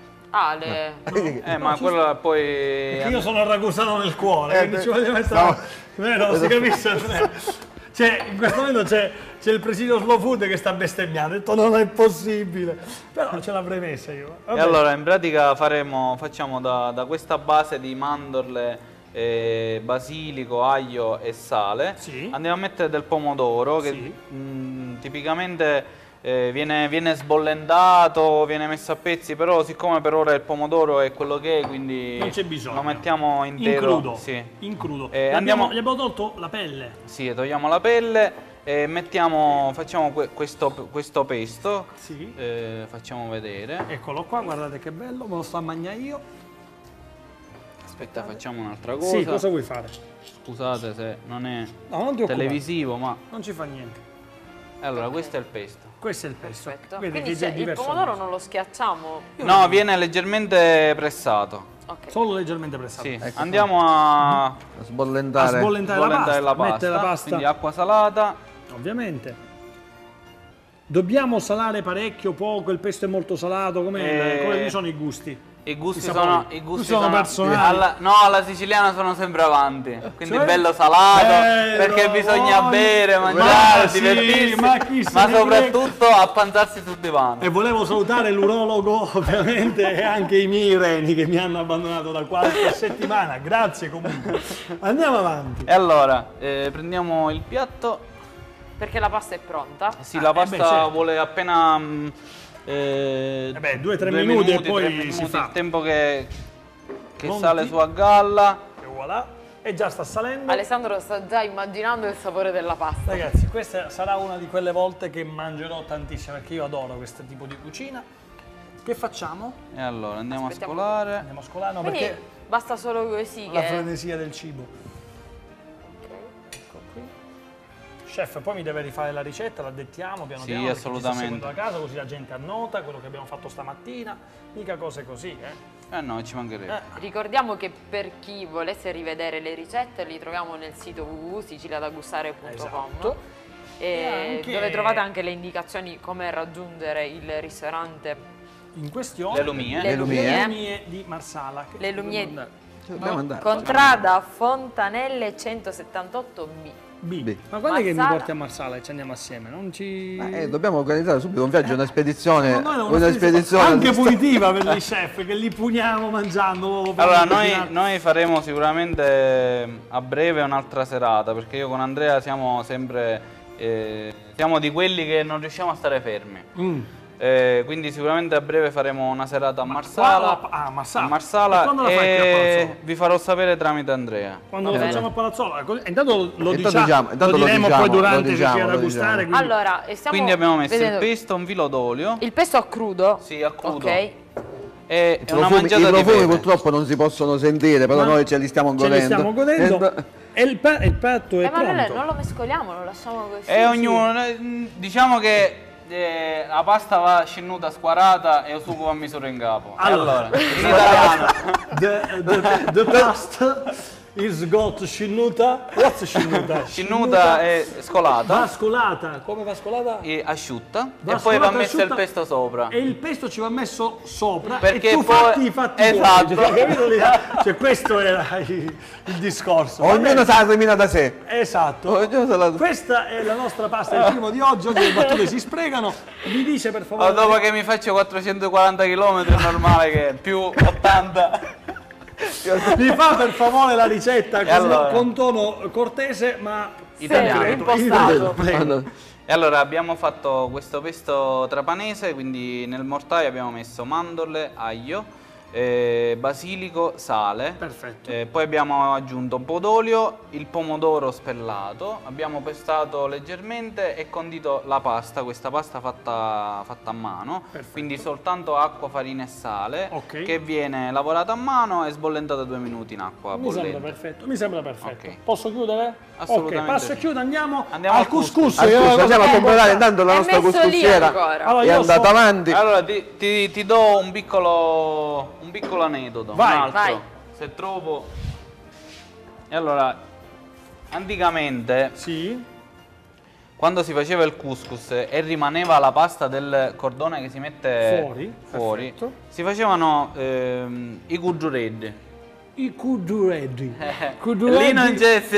[SPEAKER 7] Ma quello poi...
[SPEAKER 4] Perché io sono ragusano nel cuore, quindi ci voglio mettere...
[SPEAKER 5] no.
[SPEAKER 4] Vero, si capisce? Cioè, in questo momento c'è il presidio Slow Food che sta bestemmiando, ha detto non è possibile, però ce l'avrei messa io.
[SPEAKER 7] E
[SPEAKER 4] Vabbè.
[SPEAKER 7] allora in pratica facciamo da questa base di mandorle, basilico, aglio e sale,
[SPEAKER 4] Sì.
[SPEAKER 7] andiamo a mettere del pomodoro che
[SPEAKER 4] Sì.
[SPEAKER 7] tipicamente viene sbollentato, viene messo a pezzi, però siccome per ora il pomodoro è quello che è, quindi
[SPEAKER 4] Non c'è bisogno.
[SPEAKER 7] lo mettiamo
[SPEAKER 4] in
[SPEAKER 7] intero.
[SPEAKER 4] crudo.
[SPEAKER 7] Sì.
[SPEAKER 4] In crudo.
[SPEAKER 7] Eh,
[SPEAKER 4] Gli
[SPEAKER 7] andiamo-
[SPEAKER 4] abbiamo tolto la pelle.
[SPEAKER 7] Sì, togliamo la pelle e facciamo questo pesto,
[SPEAKER 4] Sì.
[SPEAKER 7] facciamo vedere.
[SPEAKER 4] Eccolo qua, guardate che bello, me lo sto a mangiare io.
[SPEAKER 7] Aspetta, facciamo un'altra cosa.
[SPEAKER 4] Sì, cosa vuoi fare?
[SPEAKER 7] Scusate se non è
[SPEAKER 4] No, non ti occupare.
[SPEAKER 7] televisivo, ma
[SPEAKER 4] Non ci fa niente.
[SPEAKER 7] allora questo è il pesto.
[SPEAKER 4] Questo è il pesto.
[SPEAKER 3] Perfetto.
[SPEAKER 4] Vedi
[SPEAKER 3] Quindi
[SPEAKER 4] che già è
[SPEAKER 3] il
[SPEAKER 4] diverso.
[SPEAKER 3] pomodoro non lo schiacciamo.
[SPEAKER 7] No, viene leggermente pressato.
[SPEAKER 3] Ok.
[SPEAKER 4] Solo leggermente pressato.
[SPEAKER 7] Sì.
[SPEAKER 5] Ecco
[SPEAKER 7] Andiamo a
[SPEAKER 5] A sbollentare.
[SPEAKER 4] A sbollentare la
[SPEAKER 7] sbollentare
[SPEAKER 4] pasta,
[SPEAKER 7] la pasta,
[SPEAKER 4] mettere la pasta.
[SPEAKER 7] quindi acqua salata.
[SPEAKER 4] Ovviamente. Dobbiamo salare parecchio, poco, il pesto è molto salato, come sono i gusti?
[SPEAKER 7] I gusti
[SPEAKER 4] I sapori.
[SPEAKER 7] sono,
[SPEAKER 4] Sono personali.
[SPEAKER 7] alla siciliana sono sempre avanti. Quindi
[SPEAKER 4] Cioè?
[SPEAKER 7] bello salato,
[SPEAKER 4] Bello,
[SPEAKER 7] perché bisogna
[SPEAKER 4] poi-
[SPEAKER 7] bere,
[SPEAKER 4] Ma
[SPEAKER 7] mangiare,
[SPEAKER 4] sì,
[SPEAKER 7] divertirsi,
[SPEAKER 4] ma chi se
[SPEAKER 7] ma
[SPEAKER 4] ne
[SPEAKER 7] soprattutto appanzarsi sul divano.
[SPEAKER 4] E volevo salutare l'urologo, ovviamente, e anche i miei reni che mi hanno abbandonato da qualche settimana. Grazie comunque. Andiamo avanti.
[SPEAKER 7] E allora, prendiamo il piatto.
[SPEAKER 3] Perché la pasta è pronta.
[SPEAKER 7] Sì, la pasta
[SPEAKER 4] beh, certo.
[SPEAKER 7] vuole appena
[SPEAKER 4] 2 o 3 minuti e poi
[SPEAKER 7] 3 minuti,
[SPEAKER 4] si fa.
[SPEAKER 7] il tempo che
[SPEAKER 4] Pronti?
[SPEAKER 7] sale su a galla.
[SPEAKER 4] E voilà. E già sta salendo.
[SPEAKER 3] Alessandro sta già immaginando il sapore della pasta.
[SPEAKER 4] Ragazzi, questa sarà una di quelle volte che mangerò tantissimo perché io adoro questo tipo di cucina. Che facciamo?
[SPEAKER 7] E allora andiamo
[SPEAKER 3] Aspettiamo.
[SPEAKER 7] a scolare.
[SPEAKER 4] Andiamo a scolare, no,
[SPEAKER 3] Quindi
[SPEAKER 4] perché
[SPEAKER 3] basta solo così
[SPEAKER 4] la
[SPEAKER 3] che...
[SPEAKER 4] frenesia del cibo. Ecco qui. Chef, poi mi deve rifare la ricetta, la dettiamo piano
[SPEAKER 7] Sì,
[SPEAKER 4] piano. perché ci sta
[SPEAKER 7] assolutamente.
[SPEAKER 4] seguendo da casa, così la gente annota quello che abbiamo fatto stamattina. Mica cose così, eh.
[SPEAKER 7] No, ci mancherebbe.
[SPEAKER 3] Ricordiamo che per chi volesse rivedere le ricette li troviamo nel sito www.siciliadagustare.com
[SPEAKER 4] Esatto. E anche-
[SPEAKER 3] dove trovate anche le indicazioni come raggiungere il ristorante
[SPEAKER 4] In questione
[SPEAKER 7] Le lumie.
[SPEAKER 3] Le Lumie.
[SPEAKER 4] Lumie di Marsala. che
[SPEAKER 3] Le Lumie
[SPEAKER 4] dobbiamo andare.
[SPEAKER 5] Dobbiamo andare.
[SPEAKER 3] Contrada Fontanelle 178B.
[SPEAKER 4] B. Ma quando è che mi
[SPEAKER 3] Marsala.
[SPEAKER 4] porti a Marsala e ci andiamo assieme? Non ci...
[SPEAKER 5] Dobbiamo organizzare subito un viaggio, una spedizione.
[SPEAKER 4] Una spedizione anche punitiva per gli chef, che li puniamo mangiando.
[SPEAKER 7] Allora, noi faremo sicuramente a breve un'altra serata, perché io con Andrea siamo sempre siamo di quelli che non riusciamo a stare fermi. Quindi sicuramente a breve faremo una serata a Marsala.
[SPEAKER 4] Marsala. E quando la fai qui a Palazzolo?
[SPEAKER 7] Vi farò sapere tramite Andrea.
[SPEAKER 4] Quando lo facciamo a Palazzolo? Intanto lo
[SPEAKER 5] Intanto
[SPEAKER 4] diremo poi durante che ci da gustare.
[SPEAKER 3] Allora,
[SPEAKER 7] quindi abbiamo messo il pesto, un filo d'olio.
[SPEAKER 3] Il pesto a crudo?
[SPEAKER 7] Sì, a crudo.
[SPEAKER 3] Ok.
[SPEAKER 7] E
[SPEAKER 5] I
[SPEAKER 7] una
[SPEAKER 5] profumi
[SPEAKER 7] mangiata di pepe.
[SPEAKER 5] purtroppo non si possono sentire, però noi ce li stiamo godendo.
[SPEAKER 4] Ce li stiamo godendo. E il piatto è
[SPEAKER 3] Ma
[SPEAKER 4] pronto.
[SPEAKER 3] non lo mescoliamo, lo lasciamo così.
[SPEAKER 7] E ognuno, diciamo che la pasta va scennuta squarata e il sugo va misura in capo.
[SPEAKER 4] Allora,
[SPEAKER 7] in italiano.
[SPEAKER 4] The pasta is got scinnuta. What's scinnuta?
[SPEAKER 7] Scinnuta è scolata.
[SPEAKER 4] Va scolata. Come va scolata?
[SPEAKER 7] E asciutta.
[SPEAKER 4] Va
[SPEAKER 7] e poi va
[SPEAKER 4] scolata,
[SPEAKER 7] messo
[SPEAKER 4] asciutta,
[SPEAKER 7] il pesto sopra.
[SPEAKER 4] E il pesto ci va messo sopra.
[SPEAKER 7] Perché
[SPEAKER 4] e tu
[SPEAKER 7] poi-
[SPEAKER 4] fatti
[SPEAKER 7] esatto.
[SPEAKER 4] tuoi, capito? Cioè, questo era il discorso.
[SPEAKER 5] Ognuno sa la semina da sé.
[SPEAKER 4] Esatto.
[SPEAKER 5] Ognuno sa la...
[SPEAKER 4] Questa è la nostra pasta, il primo di oggi. Oggi le battute si sprecano. Mi dice per favore.
[SPEAKER 7] Dopo che mi faccio 440 km è normale che più 80.
[SPEAKER 4] Mi fa per favore la ricetta
[SPEAKER 7] allora?
[SPEAKER 4] con tono cortese ma
[SPEAKER 7] Italiano.
[SPEAKER 3] Impostato.
[SPEAKER 7] E allora abbiamo fatto questo pesto trapanese, quindi nel mortaio abbiamo messo mandorle, aglio, basilico, sale.
[SPEAKER 4] Perfetto.
[SPEAKER 7] Poi abbiamo aggiunto un po' d'olio, il pomodoro spellato, abbiamo pestato leggermente e condito la pasta, questa pasta fatta a mano.
[SPEAKER 4] Perfetto.
[SPEAKER 7] Quindi soltanto acqua, farina e sale,
[SPEAKER 4] Ok.
[SPEAKER 7] che viene lavorata a mano e sbollentata 2 minuti in acqua
[SPEAKER 4] Mi sembra
[SPEAKER 7] bollente.
[SPEAKER 4] perfetto, mi sembra perfetto.
[SPEAKER 7] Ok.
[SPEAKER 4] Posso chiudere?
[SPEAKER 7] Assolutamente
[SPEAKER 4] Ok, passo
[SPEAKER 7] sì.
[SPEAKER 4] e chiudo, andiamo
[SPEAKER 7] Andiamo
[SPEAKER 4] al
[SPEAKER 7] al couscous.
[SPEAKER 4] couscous.
[SPEAKER 5] Andiamo a comprare intanto la
[SPEAKER 3] È
[SPEAKER 5] nostra
[SPEAKER 3] messo lì
[SPEAKER 5] couscoussiera.
[SPEAKER 3] ancora.
[SPEAKER 4] Allora,
[SPEAKER 5] È
[SPEAKER 4] io
[SPEAKER 5] andata avanti.
[SPEAKER 7] Allora ti do un piccolo aneddoto.
[SPEAKER 4] Vai.
[SPEAKER 7] Un altro,
[SPEAKER 3] Vai.
[SPEAKER 7] se trovo. E allora, anticamente,
[SPEAKER 4] Sì,
[SPEAKER 7] quando si faceva il couscous e rimaneva la pasta del cordone che si mette
[SPEAKER 4] Fuori, perfetto.
[SPEAKER 7] si facevano i cudrureddi.
[SPEAKER 4] i cudureddi.
[SPEAKER 7] Lì non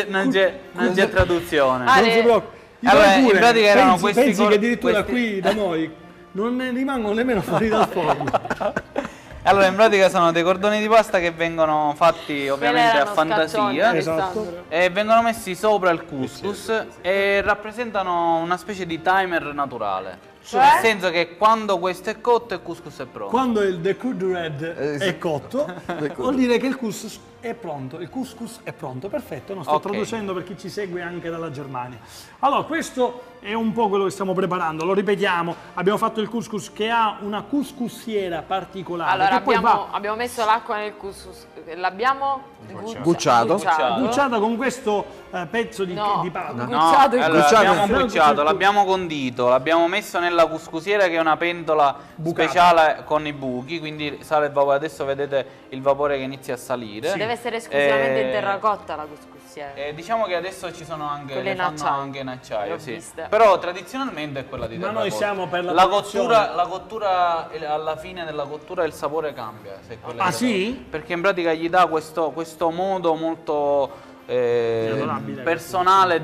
[SPEAKER 7] c'è traduzione.
[SPEAKER 3] Ah,
[SPEAKER 4] Non si preoccupi.
[SPEAKER 7] Allora, in pratica erano questi
[SPEAKER 4] pensi che addirittura
[SPEAKER 7] questi-
[SPEAKER 4] qui da noi non ne rimangono nemmeno fuori dal forno.
[SPEAKER 7] Allora, in pratica sono dei cordoni di pasta che vengono fatti ovviamente a
[SPEAKER 3] erano
[SPEAKER 7] fantasia.
[SPEAKER 3] scaccioni,
[SPEAKER 4] Esatto.
[SPEAKER 3] Alessandro.
[SPEAKER 7] E vengono messi sopra il couscous e rappresentano una specie di timer naturale.
[SPEAKER 3] Cioè?
[SPEAKER 7] Nel senso che quando questo è cotto il couscous è pronto.
[SPEAKER 4] Quando il the cudured
[SPEAKER 5] sì.
[SPEAKER 4] è cotto, vuol dire che il couscous è pronto. Il couscous è pronto, perfetto. Non sto
[SPEAKER 7] Ok.
[SPEAKER 4] traducendo per chi ci segue anche dalla Germania. Allora, questo è un po' quello che stiamo preparando. Lo ripetiamo, abbiamo fatto il couscous che ha una couscoussiera particolare.
[SPEAKER 3] Allora,
[SPEAKER 4] che poi
[SPEAKER 3] abbiamo messo l'acqua nel couscous. L'abbiamo
[SPEAKER 5] Gucciato.
[SPEAKER 4] bucciata con questo pezzo di pasta.
[SPEAKER 7] No,
[SPEAKER 3] Bucciato
[SPEAKER 7] allora,
[SPEAKER 5] Bucciato.
[SPEAKER 7] l'abbiamo bucciato, l'abbiamo condito, l'abbiamo messo nella couscousiera che è una pentola
[SPEAKER 4] Bucata.
[SPEAKER 7] speciale con i buchi, quindi sale il vapore. Adesso vedete il vapore che inizia a salire.
[SPEAKER 3] Deve essere esclusivamente in
[SPEAKER 7] Eh,
[SPEAKER 3] terracotta la couscoussiera.
[SPEAKER 7] diciamo che adesso ci sono anche
[SPEAKER 3] Quelle
[SPEAKER 7] le
[SPEAKER 3] in
[SPEAKER 7] fanno
[SPEAKER 3] acciaio.
[SPEAKER 7] anche in
[SPEAKER 3] Le
[SPEAKER 7] acciaio,
[SPEAKER 3] ho
[SPEAKER 7] sì.
[SPEAKER 3] viste.
[SPEAKER 7] Però tradizionalmente è quella di
[SPEAKER 4] Ma
[SPEAKER 7] terracotta.
[SPEAKER 4] noi siamo per la
[SPEAKER 7] la cottura alla fine della cottura il sapore cambia, se quella
[SPEAKER 4] Ah,
[SPEAKER 7] è
[SPEAKER 4] sì?
[SPEAKER 7] perché in pratica gli dà questo modo molto
[SPEAKER 4] Adorabile
[SPEAKER 7] personale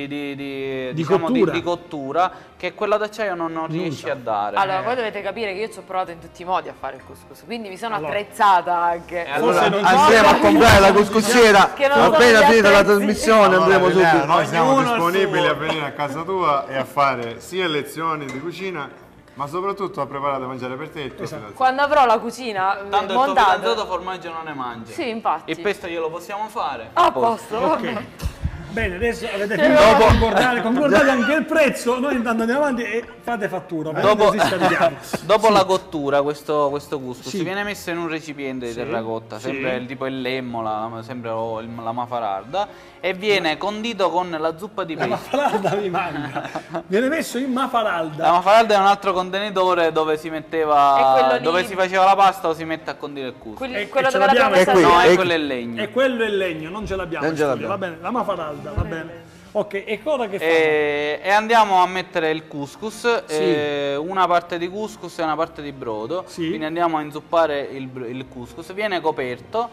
[SPEAKER 7] diciamo,
[SPEAKER 4] cottura.
[SPEAKER 7] di cottura che quella d'acciaio non riesce a dare.
[SPEAKER 3] Allora, voi dovete capire che io ci ho provato in tutti i modi a fare il couscous, quindi mi sono attrezzata anche.
[SPEAKER 7] allora,
[SPEAKER 4] Forse non
[SPEAKER 5] Andremo a comprare la couscoussiera
[SPEAKER 3] Che non sono
[SPEAKER 5] appena
[SPEAKER 3] gli
[SPEAKER 5] finita la
[SPEAKER 3] attrezzi.
[SPEAKER 5] trasmissione, andremo subito.
[SPEAKER 6] Noi siamo
[SPEAKER 4] Ognuno il
[SPEAKER 6] disponibili
[SPEAKER 4] suo.
[SPEAKER 6] a venire a casa tua e a fare sia lezioni di cucina, ma soprattutto a preparare da mangiare per te e tutti.
[SPEAKER 3] Quando avrò la cucina
[SPEAKER 7] tanto il tuo
[SPEAKER 3] montata.
[SPEAKER 7] fidanzato formaggio non ne mangia.
[SPEAKER 3] Sì, infatti.
[SPEAKER 7] Il pesto glielo possiamo fare.
[SPEAKER 3] A posto, va
[SPEAKER 4] Ok.
[SPEAKER 3] bene.
[SPEAKER 4] Bene, adesso avete finito di concordate anche il prezzo, noi intanto andiamo avanti e fate fattura.
[SPEAKER 7] Dopo,
[SPEAKER 4] così scarichiamo.
[SPEAKER 7] dopo la cottura questo couscous
[SPEAKER 4] Sì.
[SPEAKER 7] viene messo in un recipiente di terracotta, sempre il tipo il lemmo, sempre la mafaralda, e viene condito con la zuppa di
[SPEAKER 4] La
[SPEAKER 7] pesce.
[SPEAKER 4] mafaralda mi manca. Viene messo in mafaralda.
[SPEAKER 7] La mafaralda è un altro contenitore dove si
[SPEAKER 3] È
[SPEAKER 7] metteva
[SPEAKER 3] quello lì.
[SPEAKER 7] dove si faceva la pasta o si mette a condire il couscous.
[SPEAKER 4] E
[SPEAKER 3] Quello
[SPEAKER 4] ce
[SPEAKER 3] dove l'abbiamo
[SPEAKER 4] l'abbiamo,
[SPEAKER 3] messa
[SPEAKER 5] è qui,
[SPEAKER 7] No,
[SPEAKER 3] sopra.
[SPEAKER 7] è
[SPEAKER 5] è-
[SPEAKER 7] quello è legno.
[SPEAKER 4] E quello è legno, non ce l'abbiamo.
[SPEAKER 5] Non
[SPEAKER 4] in
[SPEAKER 5] ce
[SPEAKER 4] studio,
[SPEAKER 5] l'abbiamo.
[SPEAKER 4] va bene, la mafaralda, va bene. Ok, e cosa che fa?
[SPEAKER 7] E andiamo a mettere il couscous,
[SPEAKER 4] Sì.
[SPEAKER 7] una parte di couscous e una parte di brodo,
[SPEAKER 4] Sì.
[SPEAKER 7] quindi andiamo a inzuppare il couscous, viene coperto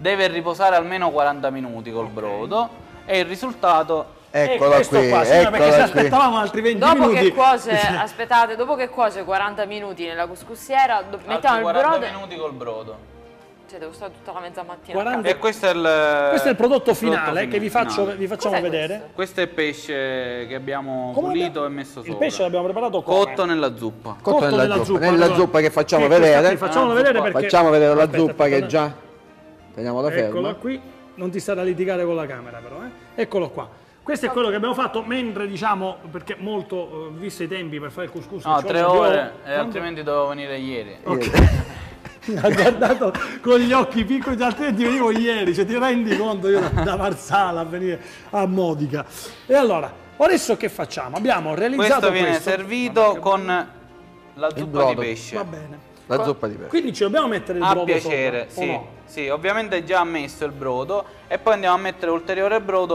[SPEAKER 7] deve riposare almeno 40 minuti col brodo e il risultato...
[SPEAKER 5] Eccola qui,
[SPEAKER 4] signora, perché se aspettavamo altri 20 minuti.
[SPEAKER 3] Che cuoce, aspettate, dopo che cuoce 40 minuti nella couscoussiera, mettiamo il
[SPEAKER 7] 40
[SPEAKER 3] brodo.
[SPEAKER 7] minuti col brodo.
[SPEAKER 3] Cioè, devo stare tutta la mezza mattina.
[SPEAKER 4] 40.
[SPEAKER 7] E questo è il
[SPEAKER 4] prodotto finale che vi facciamo
[SPEAKER 3] Cos'è
[SPEAKER 4] vedere.
[SPEAKER 7] Questo è il pesce che abbiamo pulito e messo sopra.
[SPEAKER 4] Il pesce l'abbiamo preparato come?
[SPEAKER 7] Cotto nella zuppa.
[SPEAKER 5] Cotto nella zuppa. Nella zuppa che facciamo
[SPEAKER 4] questa
[SPEAKER 5] vedere.
[SPEAKER 4] qui facciamo vedere perché...
[SPEAKER 5] Facciamo vedere la zuppa che già... Teniamola ferma.
[SPEAKER 4] Eccola qui. Non ti stare a litigare con la camera però, Eccolo qua. Questo è quello che abbiamo fatto mentre, diciamo, perché molto, visto i tempi per fare il couscous...
[SPEAKER 7] No, 3 ore, altrimenti dovevo venire ieri.
[SPEAKER 4] Ok. Ha guardato con gli occhi piccoli, altrimenti venivo ieri, cioè ti rendi conto io da Marsala a venire a Modica. E allora, adesso che facciamo? Abbiamo realizzato
[SPEAKER 7] questo. Viene servito con la zuppa di pesce.
[SPEAKER 4] Va bene.
[SPEAKER 5] La zuppa di pesce.
[SPEAKER 4] Quindi ci dobbiamo mettere il brodo
[SPEAKER 7] a piacere,
[SPEAKER 4] sopra,
[SPEAKER 7] sì.
[SPEAKER 4] o no?
[SPEAKER 7] Sì, ovviamente già messo il brodo e poi andiamo a mettere ulteriore brodo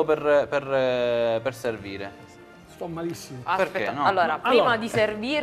[SPEAKER 7] per servire.
[SPEAKER 4] Sto malissimo.
[SPEAKER 7] Perché no?
[SPEAKER 3] Allora, prima di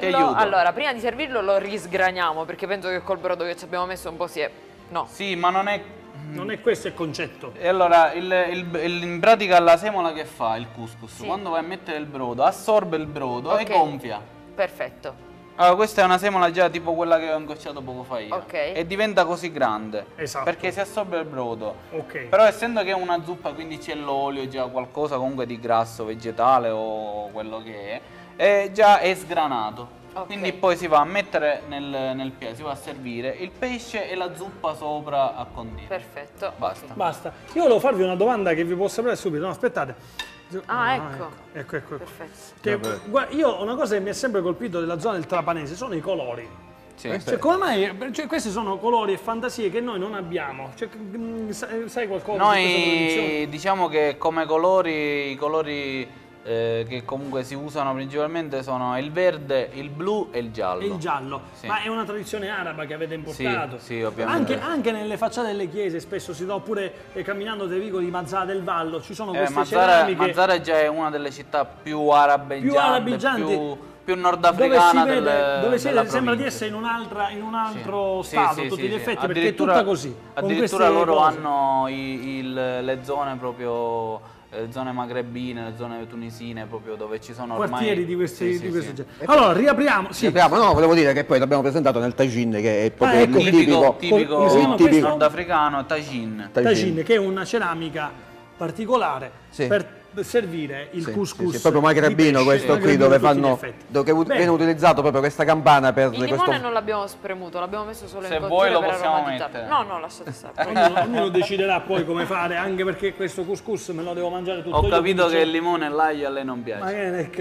[SPEAKER 3] servirlo lo risgraniamo, perché penso che col brodo che ci abbiamo messo un po' si è... No.
[SPEAKER 7] Sì, ma non è...
[SPEAKER 4] Non è questo il concetto.
[SPEAKER 7] E allora, in pratica la semola che fa il couscous?
[SPEAKER 3] Sì.
[SPEAKER 7] Quando vai a mettere il brodo, assorbe il brodo e gonfia.
[SPEAKER 3] Perfetto.
[SPEAKER 7] Allora, questa è una semola già tipo quella che ho ingocciato poco fa io.
[SPEAKER 3] Ok.
[SPEAKER 7] E diventa così grande.
[SPEAKER 4] Esatto.
[SPEAKER 7] Perché si assorbe il brodo.
[SPEAKER 4] Ok.
[SPEAKER 7] Però essendo che è una zuppa, quindi c'è l'olio, già qualcosa comunque di grasso vegetale o quello che è già è sgranato.
[SPEAKER 3] Ok.
[SPEAKER 7] Quindi poi si va a mettere nel piatto, si va a servire il pesce e la zuppa sopra a condire.
[SPEAKER 3] Perfetto.
[SPEAKER 7] Basta.
[SPEAKER 4] Basta. Io volevo farvi una domanda che vi posso sapere subito. No, aspettate.
[SPEAKER 3] Ah, ecco.
[SPEAKER 4] Ecco.
[SPEAKER 3] Perfetto.
[SPEAKER 4] Che, guarda, io una cosa che mi è sempre colpito della zona del Trapanese sono i colori.
[SPEAKER 7] Sì.
[SPEAKER 4] Cioè, come mai? Cioè, questi sono colori e fantasie che noi non abbiamo. Cioè, sai qualcosa di questa tradizione?
[SPEAKER 7] Noi diciamo che come colori, i colori che comunque si usano principalmente sono il verde, il blu e il giallo.
[SPEAKER 4] E il giallo,
[SPEAKER 7] Sì.
[SPEAKER 4] ma è una tradizione araba che avete importato?
[SPEAKER 7] Sì, ovviamente.
[SPEAKER 4] Anche nelle facciate delle chiese spesso si trova, oppure camminando dai vicoli di Mazzara del Vallo, ci sono queste ceramiche.
[SPEAKER 7] Mazzara già è una delle città più arabeggianti, più nordafricana
[SPEAKER 4] dove
[SPEAKER 7] della
[SPEAKER 4] sembra di
[SPEAKER 7] provincia.
[SPEAKER 4] essere in un altro stato
[SPEAKER 7] Sì,
[SPEAKER 4] tutti
[SPEAKER 7] sì,
[SPEAKER 4] gli
[SPEAKER 7] sì.
[SPEAKER 4] effetti, perché è tutta così.
[SPEAKER 7] Addirittura loro hanno le zone proprio, le zone magrebine, le zone tunisine, proprio dove ci sono ormai
[SPEAKER 4] quartieri di questi
[SPEAKER 7] sì.
[SPEAKER 4] generi. Allora, riapriamo. Sì.
[SPEAKER 5] No, volevo dire che poi l'abbiamo presentato nel tagine, che è proprio
[SPEAKER 4] ecco.
[SPEAKER 5] il
[SPEAKER 7] tipico nordafricano, tagine.
[SPEAKER 4] Tagine, che è una ceramica particolare
[SPEAKER 5] Sì.
[SPEAKER 4] per servire il couscous.
[SPEAKER 5] Sì, proprio magrebino questo qui, dove viene utilizzato proprio questa campana per
[SPEAKER 3] Il limone non l'abbiamo spremuto, l'abbiamo messo solo
[SPEAKER 7] Se
[SPEAKER 3] in
[SPEAKER 7] vuoi
[SPEAKER 3] cottura
[SPEAKER 7] lo
[SPEAKER 3] per
[SPEAKER 7] possiamo
[SPEAKER 3] aromatizzare.
[SPEAKER 7] mettere.
[SPEAKER 3] No, lasciate stare.
[SPEAKER 4] Ognuno deciderà poi come fare, anche perché questo couscous me lo devo mangiare tutto
[SPEAKER 7] Ho
[SPEAKER 4] io.
[SPEAKER 7] capito
[SPEAKER 4] quindi
[SPEAKER 7] che il limone e l'aglio a lei non
[SPEAKER 4] Ma
[SPEAKER 7] piace.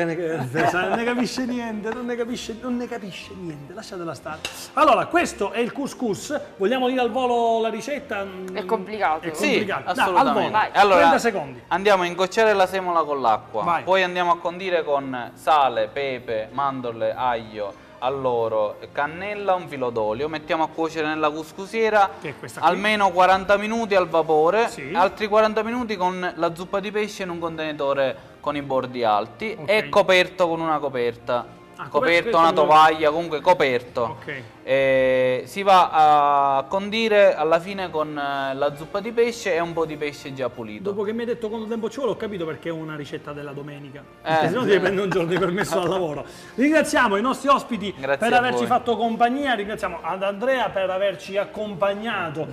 [SPEAKER 4] non ne capisce niente, non ne capisce niente, lasciatela stare. Allora, questo è il couscous, vogliamo dire al volo la ricetta?
[SPEAKER 3] È complicato.
[SPEAKER 4] È
[SPEAKER 7] Sì,
[SPEAKER 4] complicato. Dai,
[SPEAKER 7] assolutamente.
[SPEAKER 4] al volo.
[SPEAKER 3] Vai.
[SPEAKER 7] Allora,
[SPEAKER 4] 30 secondi.
[SPEAKER 7] andiamo a ingocciare la semola con l'acqua,
[SPEAKER 4] Vai.
[SPEAKER 7] poi andiamo a condire con sale, pepe, mandorle, aglio, alloro, cannella, un filo d'olio, mettiamo a cuocere nella couscousiera
[SPEAKER 4] Che è questa qui?
[SPEAKER 7] almeno 40 minuti al vapore,
[SPEAKER 4] Sì.
[SPEAKER 7] altri 40 minuti con la zuppa di pesce in un contenitore con i bordi alti
[SPEAKER 4] Ok.
[SPEAKER 7] e coperto con una coperta.
[SPEAKER 4] coperto,
[SPEAKER 7] Coperto, una tovaglia, comunque coperto.
[SPEAKER 4] Ok.
[SPEAKER 7] Si va a condire alla fine con la zuppa di pesce e un po' di pesce già pulito.
[SPEAKER 4] Dopo che mi hai detto quanto tempo ci vuole, ho capito perché è una ricetta della domenica.
[SPEAKER 7] Eh.
[SPEAKER 4] Se no devi prendere un giorno di permesso dal lavoro. Ringraziamo i nostri ospiti
[SPEAKER 7] Grazie
[SPEAKER 4] per
[SPEAKER 7] a
[SPEAKER 4] averci
[SPEAKER 7] voi.
[SPEAKER 4] fatto compagnia, ringraziamo ad Andrea per averci accompagnato,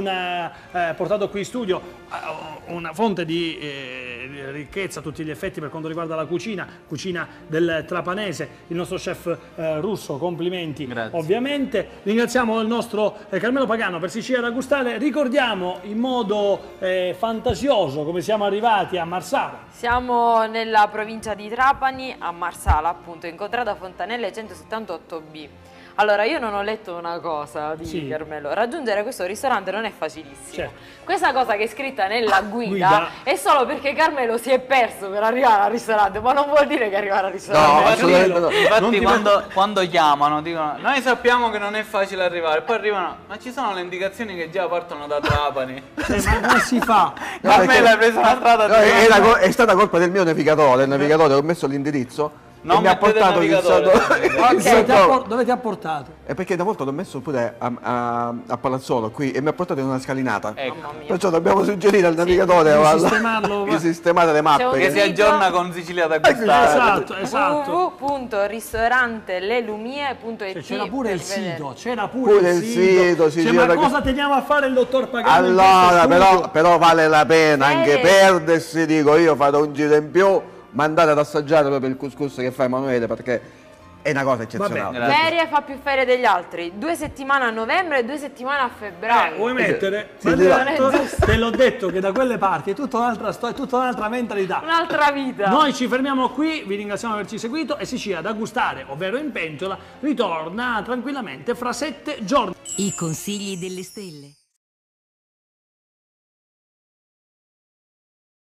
[SPEAKER 4] portato qui in studio una fonte di ricchezza a tutti gli effetti per quanto riguarda la cucina del Trapanese, il nostro chef russo, complimenti.
[SPEAKER 7] Grazie.
[SPEAKER 4] Ovviamente ringraziamo il nostro Carmelo Pagano per Sicilia da gustare, ricordiamo in modo fantasioso come siamo arrivati a Marsala.
[SPEAKER 3] Siamo nella provincia di Trapani, a Marsala, appunto, in contrada Fontanelle 178B. Allora, io non ho letto una cosa di
[SPEAKER 4] Sì.
[SPEAKER 3] Carmelo. Raggiungere questo ristorante non è facilissimo.
[SPEAKER 4] Certo.
[SPEAKER 3] Questa cosa che è scritta nella guida
[SPEAKER 4] Guida.
[SPEAKER 3] è solo perché Carmelo si è perso per arrivare al ristorante, ma non vuol dire che arrivare al
[SPEAKER 5] No,
[SPEAKER 3] ristorante.
[SPEAKER 5] assolutamente no.
[SPEAKER 7] Infatti quando chiamano dicono noi sappiamo che non è facile arrivare, poi arrivano ma ci sono le indicazioni che già partono da Trapani.
[SPEAKER 4] Ma come si fa?
[SPEAKER 7] Ma me l'hai presa la strada
[SPEAKER 5] No, è stata colpa del mio navigatore, il navigatore, ho messo l'indirizzo
[SPEAKER 7] Non
[SPEAKER 5] mi ha
[SPEAKER 7] mettete il
[SPEAKER 5] portato il
[SPEAKER 7] navigatore.
[SPEAKER 4] Dove ti ha portato?
[SPEAKER 5] È perché una volta l'ho messo pure a Palazzolo qui e mi ha portato in una scalinata.
[SPEAKER 7] Ecco.
[SPEAKER 3] Mamma mia.
[SPEAKER 5] Perciò dobbiamo suggerire al navigatore
[SPEAKER 4] Di
[SPEAKER 5] o
[SPEAKER 4] sistemarlo.
[SPEAKER 5] di sistemare le mappe.
[SPEAKER 3] C'è
[SPEAKER 7] Che si aggiorna con Sicilia da gustare.
[SPEAKER 4] Esatto.
[SPEAKER 3] www.ristorantelelumie.it.
[SPEAKER 4] C'era pure il
[SPEAKER 3] per vedere.
[SPEAKER 4] sito, c'era pure il sito.
[SPEAKER 5] sì,
[SPEAKER 4] Cioè,
[SPEAKER 5] sì,
[SPEAKER 4] ma
[SPEAKER 5] perché-
[SPEAKER 4] cosa teniamo a fare il dottor Pagano? in
[SPEAKER 5] Allora,
[SPEAKER 4] questo studio?
[SPEAKER 5] però vale la pena anche
[SPEAKER 3] Serie.
[SPEAKER 5] perdersi, dico io, farò un giro in più, ma andate ad assaggiare proprio il couscous che fa Emanuele, perché è una cosa eccezionale.
[SPEAKER 7] Grazie.
[SPEAKER 3] Ferie fa più ferie degli altri. 2 settimane a novembre e 2 settimane a febbraio.
[SPEAKER 4] Vuoi mettere?
[SPEAKER 5] Sì,
[SPEAKER 4] Ma
[SPEAKER 5] sì,
[SPEAKER 4] te l'ho detto che da quelle parti è tutta un'altra storia, è tutta un'altra mentalità.
[SPEAKER 3] Un'altra vita.
[SPEAKER 4] Noi ci fermiamo qui, vi ringraziamo per averci seguito e Sicilia da gustare, ovvero in pentola, ritorna tranquillamente fra 7 giorni.
[SPEAKER 8] I consigli delle stelle.